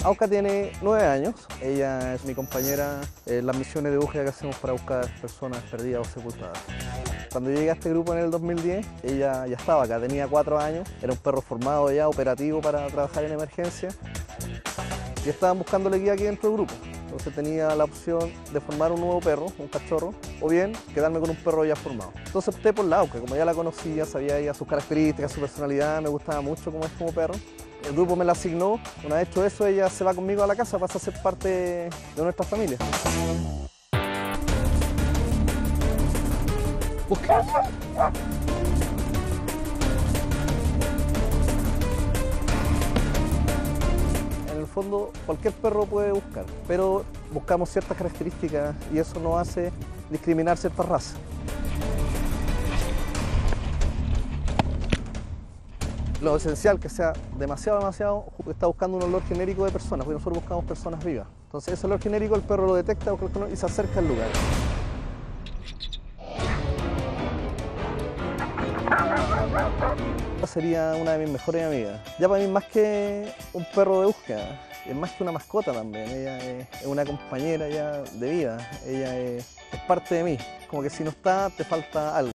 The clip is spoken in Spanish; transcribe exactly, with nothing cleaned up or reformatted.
Auca tiene nueve años, ella es mi compañera en las misiones de búsqueda que hacemos para buscar personas perdidas o sepultadas. Cuando llegué a este grupo en el dos mil diez, ella ya estaba acá, tenía cuatro años, era un perro formado ya, operativo para trabajar en emergencia, y estaban buscándole guía aquí dentro del grupo. Entonces tenía la opción de formar un nuevo perro, un cachorro, o bien quedarme con un perro ya formado. Entonces opté por la Auca, como ya la conocía, sabía ella sus características, su personalidad, me gustaba mucho cómo es como perro. El grupo me la asignó, una vez hecho eso, ella se va conmigo a la casa, pasa a ser parte de nuestra familia. En el fondo, cualquier perro puede buscar, pero buscamos ciertas características y eso nos hace discriminar ciertas razas. Lo esencial que sea demasiado, demasiado, está buscando un olor genérico de personas, porque nosotros buscamos personas vivas. Entonces ese olor genérico el perro lo detecta y se acerca al lugar. Sería una de mis mejores amigas. Ya para mí más que un perro de búsqueda, es más que una mascota también. Ella es una compañera ya de vida, ella es, es parte de mí. Como que si no está, te falta algo.